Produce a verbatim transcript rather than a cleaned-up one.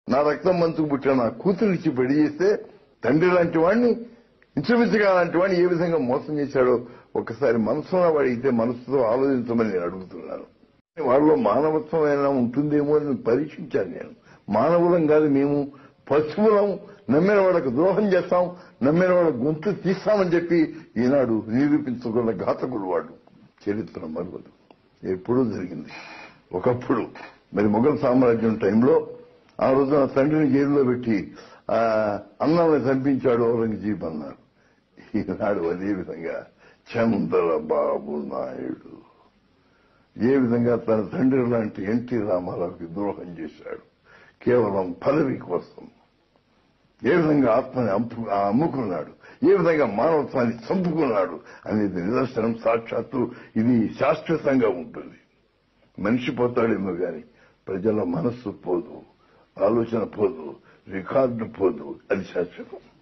నా రక్తం మంచుకు పుట్టిన నా కూతురిచ్చి పెళ్లి చేస్తే తండ్రి లాంటి వాడిని ఇంచుమించుగా లాంటి వాడిని ఏ విధంగా మోసం చేశాడో ఒకసారి మనసులో వాడితే మనసుతో ఆలోచించమని నేను అడుగుతున్నాను. వాళ్ళలో మానవత్వం ఏమైనా ఉంటుందేమో అని పరీక్షించాను నేను. మానవులం కాదు మేము, పశువులం. నమ్మిన వాళ్ళకు ద్రోహం చేస్తాం, నమ్మిన వాళ్ళ గొంతు తీస్తామని చెప్పి ఈనాడు నిరూపించుకున్న ఘాతకుడు వాడు. చరిత్ర మరువదు, ఎప్పుడూ జరిగింది. ఒకప్పుడు మరి మొఘల్ సామ్రాజ్యం టైంలో ఆ రోజున తండ్రిని జైల్లో పెట్టి ఆ అన్నాన్ని చంపించాడు ఔరంగజీబ్ అన్నారు. ఈనాడు అదే విధంగా చంద్రబాబు నాయుడు ఏ విధంగా తన తండ్రి లాంటి ఎన్టీ రామారావుకి ద్రోహం చేశాడు కేవలం పదవి కోసం. ఏ విధంగా ఆత్మని అమ్ముకున్నాడు, ఏ విధంగా మానవత్వాన్ని చంపుకున్నాడు అనేది నిదర్శనం. సాక్షాత్తు ఇది శాశ్వతంగా ఉంటుంది. మనిషి పోతాడేమో గాని ప్రజల మనస్సు పోదు, ఆలోచన పోదు, రికార్డు పోదు. అది శాశ్వతం.